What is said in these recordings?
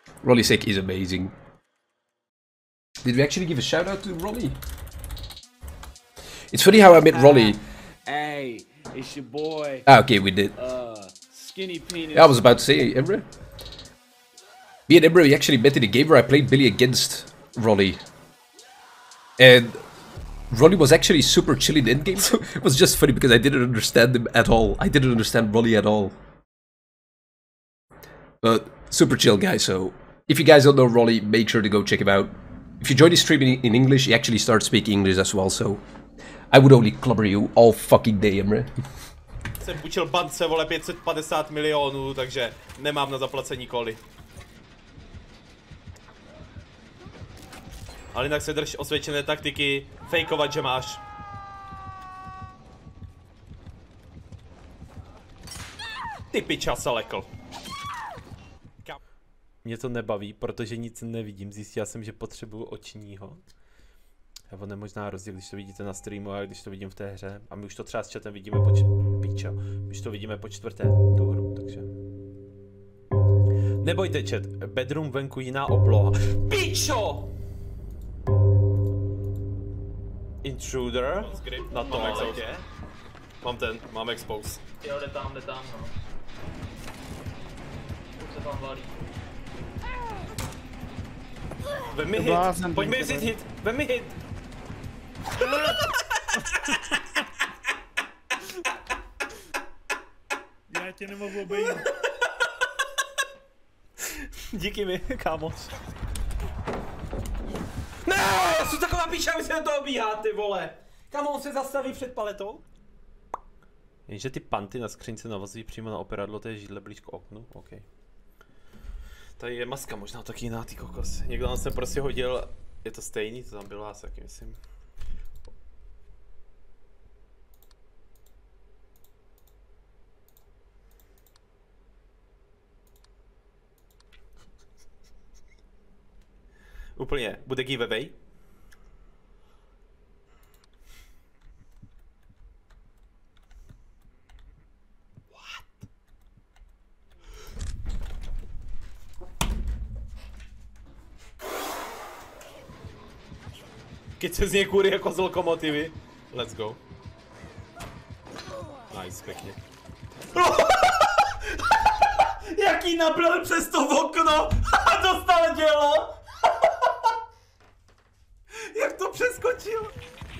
Rolly Sick is amazing. Did we actually give a shout out to Rolly? It's funny how I met Rolly. Hey, it's your boy. Ah, okay, we did. Skinny penis. Yeah, I was about to say, Emre. Me and Emre, we actually met in a game where I played Billy against Rolly. And Rolly was actually super chill in endgame, so it was just funny because I didn't understand him at all. I didn't understand Rolly at all. But super chill guy, so if you guys don't know Rolly, make sure to go check him out. If you join his stream in English, he actually starts speaking English as well, so I would only clubber you all fucking day, Emre. Jsem půjčil bance, vole, 550 milionů, takže nemám na zaplacení koly. Ale jinak se drž osvědčené taktiky, fejkovat, že máš. Ty piča se lekl. Mě to nebaví, protože nic nevidím. Zjistil jsem, že potřebuju očního. A on je možná rozdíl, když to vidíte na streamu a když to vidím v té hře. A my už to třeba s chatem vidíme piča. My už to vidíme po čtvrté tu hru, takže... Nebojte chat, bedroom venku jiná obloha. Pičo! Intruder? Na tom exhaustě. Mám expose. Jo, jde tam, no. Už se tam valí. Vem mi hit, pojď mi vzít hit, vem mi hit. Já tě nemohu obejít. Díky mi, kámoš. Ne, já jsem taková píča, mi se na to obíhá, ty vole. Kámo, on se zastaví před paletou? Jenže ty panty na skřínce navazují přímo na operadlo té židle blíž k oknu, OK. Tady je maska možná taky jiná, ty kokos. Někdo nám se prostě hodil, je to stejný, to tam bylo, já si taky myslím. Úplně, bude giveaway? Keď se z něj kůry jako z lokomotivy. Let's go. Nice, pěkně. Jaký nabil přes to okno a dostal dělo. Jak to přeskočil?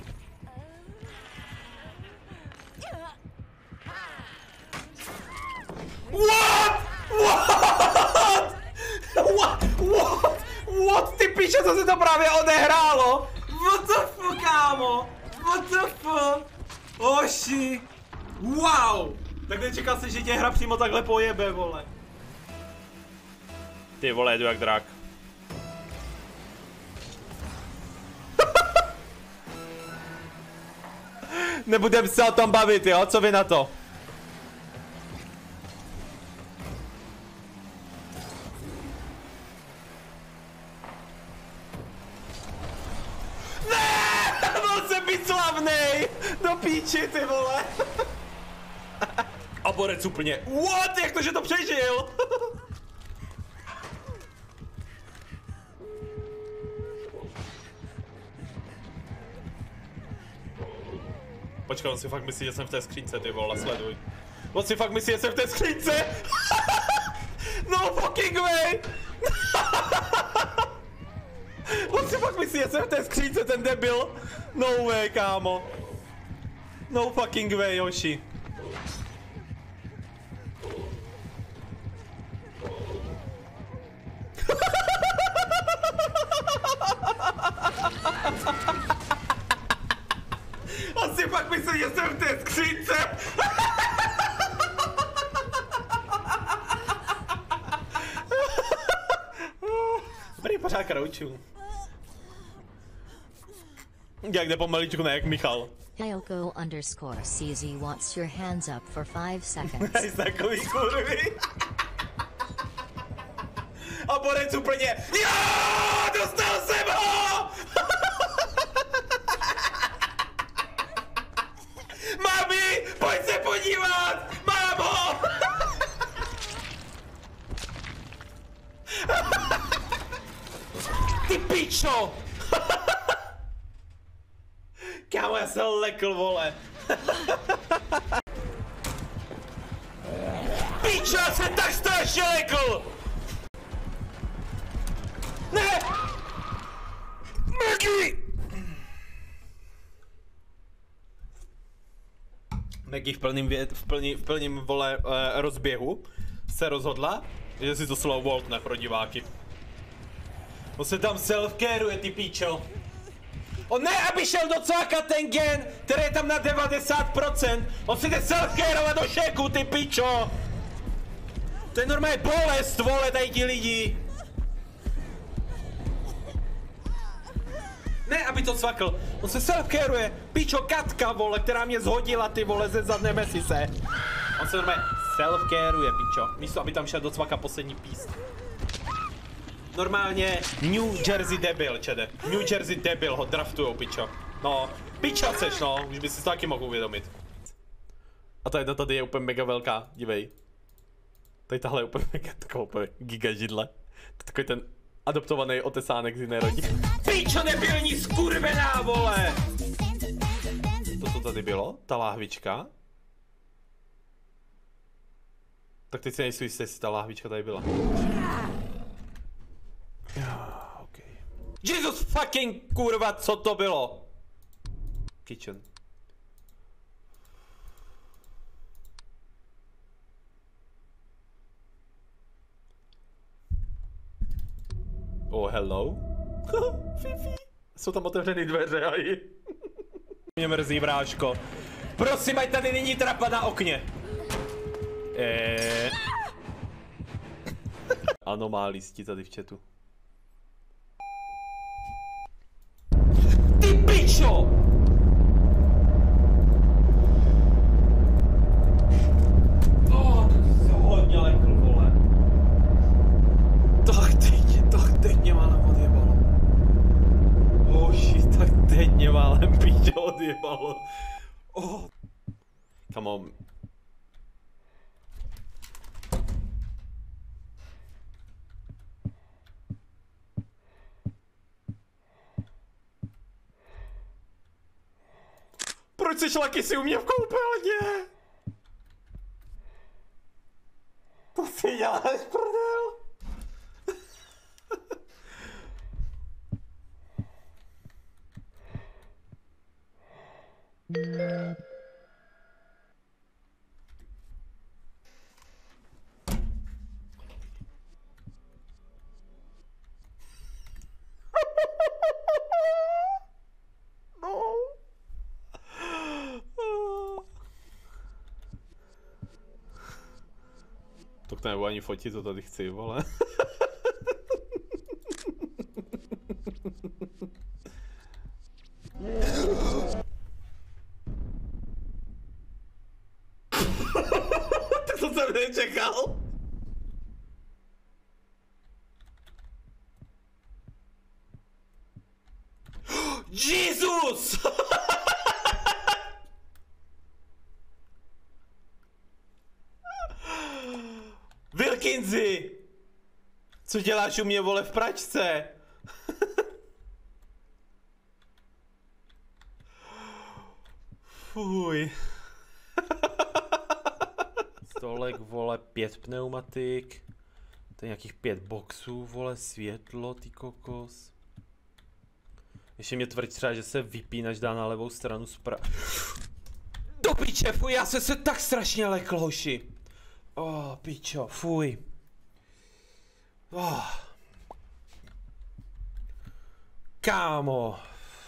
What? What? What? What? What? Ty píče, co se to právě odehrálo? What the fuck, kámo? What the fuck? Oši. Wow. Tak nečekal jsi, že tě hra přímo takhle pojebe, vole. Ty vole, jedu jak drak. Nebudem se o tom bavit, jo? Co vy na to? Ne! Byl jsem být slavnej! Do píči, ty vole! A borec úplně. What? Jak to, že to přežil? Počkej, on si fakt myslí, že jsem v té skřínce, ty vole, sleduj. On si fakt myslí, že jsem v té skřínce! No fucking way! On si fakt myslí, že jsem v té skřínce, ten debil! No way, kámo. No fucking way, Yoshi. On si fakt myslí, že jsem v té skřínce! Dobrý, pořád krouču. Jak jde pomaličku, ne jak Michal. Yoko_CZ wants your hands up for 5 seconds. Nejsi takový kurvy. A borec úplně. Jo, dostal jsem ho! Mami, pojď se podívat! Mám ho! Ty pičo! Kámo, já se lekl, vole. Pičo, já se tak strašně lekl! Ne! Maggie! Maggie v plným vole rozběhu se rozhodla, že si to slovo voltne pro diváky. On se tam self-careuje, ty píčo. On ne, aby šel do cvaka ten gen, který je tam na 90%. On si jde self-careovat do šeku, ty píčo. To je normálně bolest, vole, tady ti lidi. Ne, aby to cvakl. On se self-careuje. Píčo, Katka, vole, která mě zhodila, ty vole, ze zadné mesise. On se normálně self-careuje, píčo. Místo, aby tam šel do cvaka poslední píst. Normálně New Jersey debil, čede. New Jersey debil ho draftujou, pičo. No, pičo seš, no, už by si to taky mohl uvědomit. A ta jedna tady je úplně mega velká, dívej. Tady tahle je úplně mega, taková úplně giga židle. To je takový ten adoptovaný otesánek z jiné rodiny. Pičo debilní skurvená, vole! To tady bylo? Ta láhvička? Tak teď si nejsou jistý, jestli ta láhvička tady byla. Okay. Jesus fucking kurva, co to bylo? Kitchen. Oh, hello? Fifi. Jsou tam otevřený dveře, aj. Mě mrzí, bráško. Prosím, ať tady není trapa na okně. Anomálisti tady v chatu. Ty pičo! Tak se hodně lekl, vole. Tak teď mě málem odjebalo. Oh shit, tak teď mě málem pičo odjebalo. Oh. Come on. Proč jsi šlaky si u mě v koupelně? To si děláš, prdel? To nebudu ani fotit, to tady chci, vole. Tak to jsem nečekal. Jesus! Wilkinsi! Co děláš u mě, vole, v pračce? Fuj. Stolek, vole, 5 pneumatik. To je nějakých 5 boxů, vole, světlo, ty kokos. Ještě mě tvrdí třeba, že se vypínač dá na levou stranu Do piče, fuj, já se tak strašně lekl, hoši. Oh, pičo, fuj. Oh. Kámo.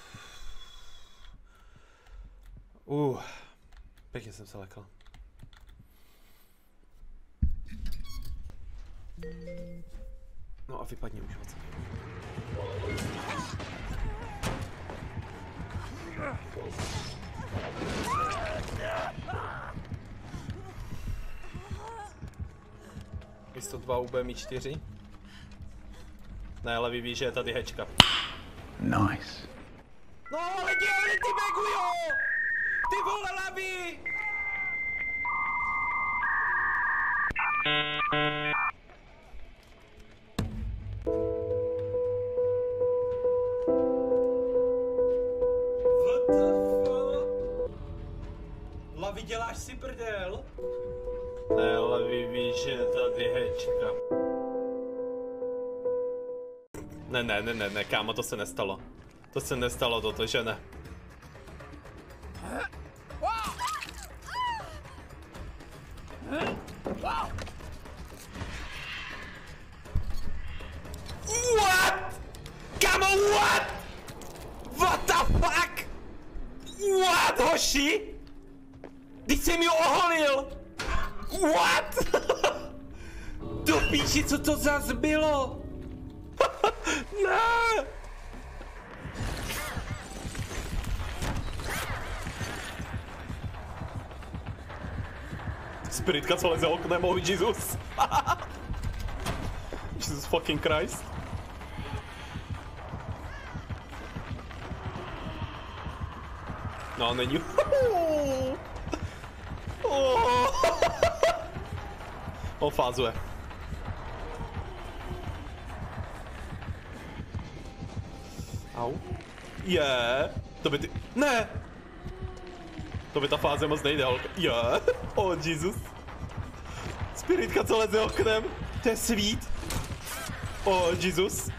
Pěkně jsem se lekl. No a vypadni už moc. Místo 2 bude mít 4. Ne, ale vy víš, že je tady hečka. Nice. No ale dělej ty Megujo! Ty vole laví! děláš si prdel? Ne, ale víš, že tady hečka. Ne, kámo, to se nestalo. To se nestalo, toto, že ne. What? Kámo, what? What the fuck? What, hoši? Teď jsem ji oholil! What? Do píči, co to zas bylo? Ne! Spiritka, co leze oknem, oh Jesus! Jesus fucking Christ! No, není. On fázuje. Au. To by ty... Ne! To by ta fáze moc nejde, holka. Oh, Jesus. Spiritka, co leze oknem. To je sweet. Oh, Jesus.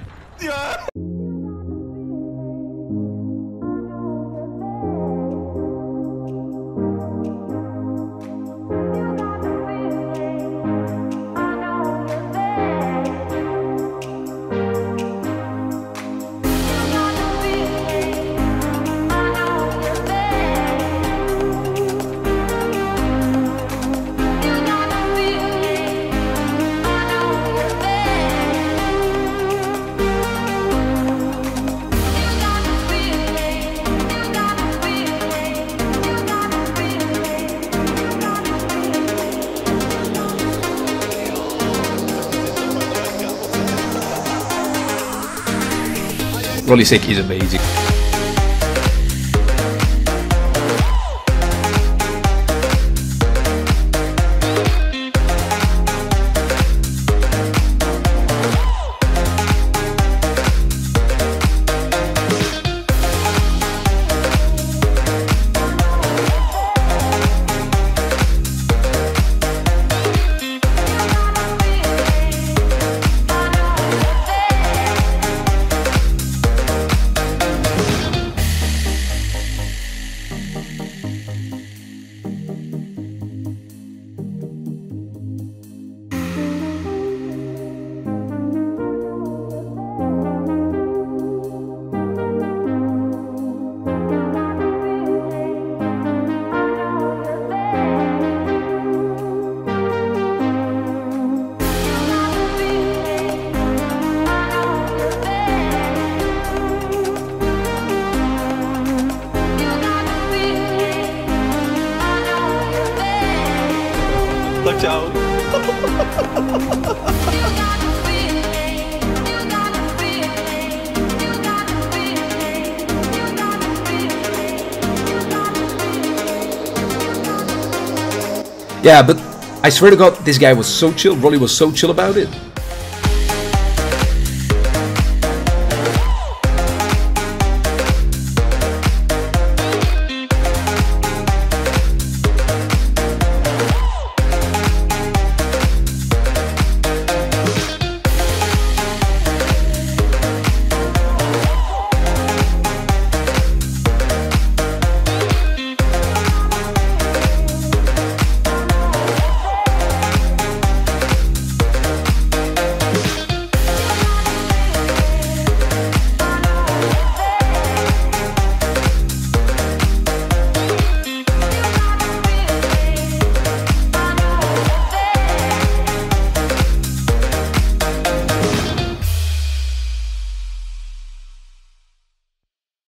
Rolly Sick is amazing. Tak čau. Yeah, but I swear to God, this guy was so chill. Rolly was so chill about it.